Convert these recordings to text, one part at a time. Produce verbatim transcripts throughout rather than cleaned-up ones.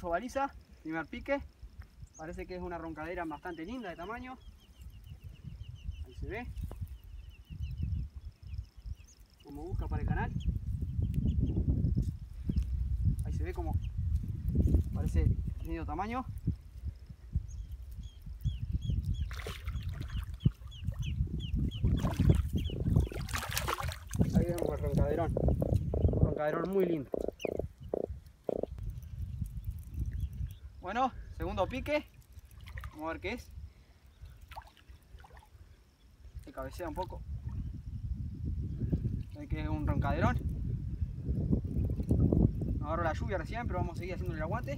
arroyo baliza, primer pique. Parece que es una roncadera bastante linda de tamaño. Ahí se ve. Como busca para el canal. Ahí se ve como parece lindo tamaño. Ahí vemos el roncaderón. Un roncaderón muy lindo. Bueno, segundo pique. Vamos a ver qué es. Se cabecea un poco. Ve que es un roncaderón. Nos agarró la lluvia recién, pero vamos a seguir haciendo el aguante.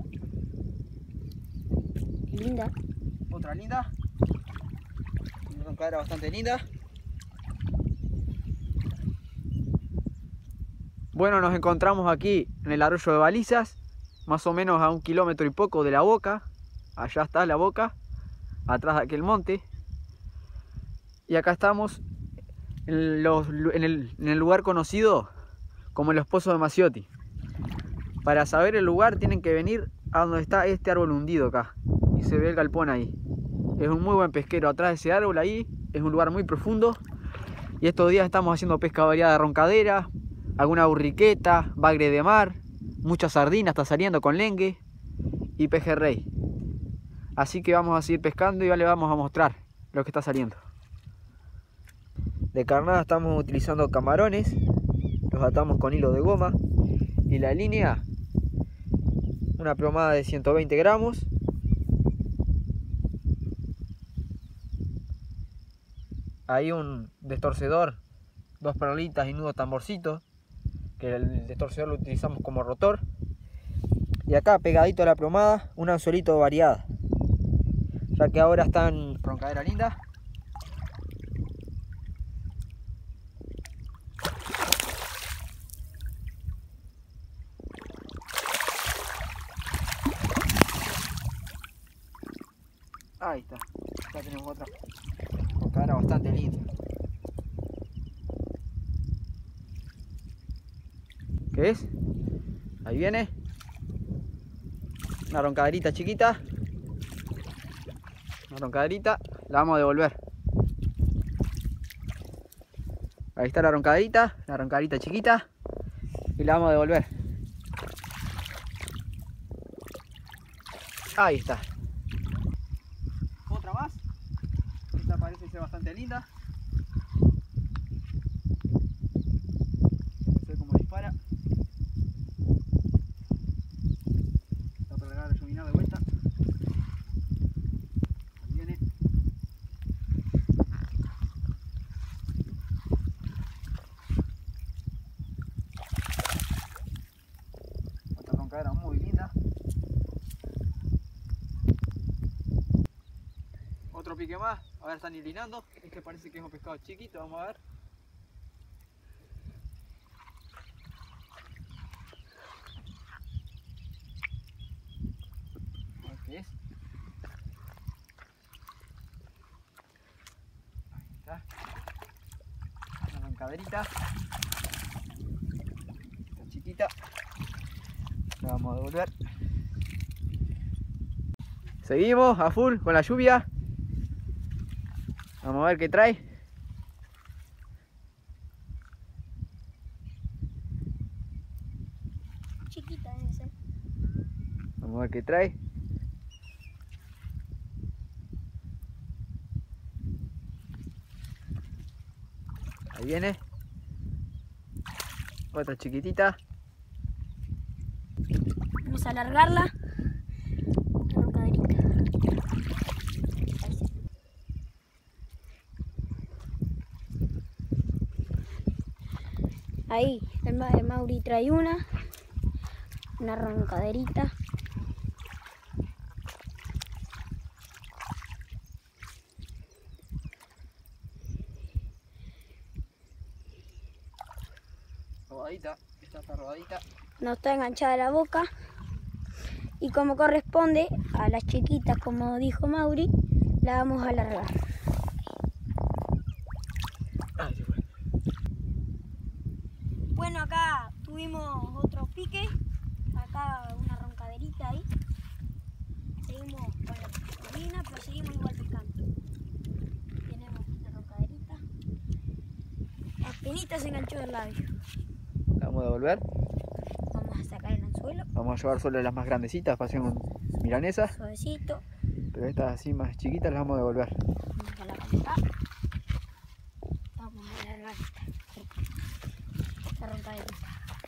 Linda. Otra linda. Una roncadera bastante linda. Bueno, nos encontramos aquí en el arroyo de Balizas, más o menos a un kilómetro y poco de la boca. Allá está la boca, atrás de aquel monte. Y acá estamos en, los, en, el, en el lugar conocido como los Pozos de Maciotti. Para saber el lugar tienen que venir a donde está este árbol hundido acá. Y se ve el galpón ahí. Es un muy buen pesquero. Atrás de ese árbol ahí es un lugar muy profundo. Y estos días estamos haciendo pesca variada de roncadera, alguna burriqueta, bagre de mar, mucha sardina está saliendo con lengue y pejerrey. Así que vamos a seguir pescando y ya le vamos a mostrar lo que está saliendo. De carnada estamos utilizando camarones, los atamos con hilo de goma y la línea, una plomada de ciento veinte gramos. Ahí un destorcedor, dos perlitas y nudo tamborcito, que el destorcedor lo utilizamos como rotor. Y acá pegadito a la plomada un anzuelito variada, ya que ahora están roncadera linda. Ahí está, ya tenemos otra roncadera bastante linda. ¿Qué es? Ahí viene una roncaderita chiquita, una roncaderita, la vamos a devolver. Ahí está la roncaderita, la roncaderita chiquita, y la vamos a devolver. Ahí está. Otra más. Esta parece ser bastante linda. No sé cómo dispara. Está para largar el iluminado de vuelta. Ahí viene. Otra roncadera muy linda. Otro pique más, a ver, están hilinando. Este parece que es un pescado chiquito, vamos a ver. A ver qué es. Ahí está. Una roncaderita. Esta chiquita. La vamos a devolver. Seguimos a full con la lluvia. Vamos a ver qué trae. Chiquita debe ser. Vamos a ver qué trae. Ahí viene. Otra chiquitita. Vamos a alargarla. La roncaderita. Ahí, el, Ma el Mauri trae una, una roncaderita. Rodadita, esta está rodadita. No está enganchada a la boca. Y como corresponde a las chiquitas, como dijo Mauri, la vamos a alargar. Ahí se fue. Bueno, acá tuvimos otro pique. Acá una roncaderita ahí. Lo seguimos igual pescando. Tenemos la roncaderita. Apenas se enganchó el labio. La vamos a devolver. Vamos a sacar el anzuelo. Vamos a llevar solo las más grandecitas para hacer un milanesas. Suavecito. Pero estas así más chiquitas las vamos a devolver. Vamos a la acá. Vamos a alargar esta. La roncaderita.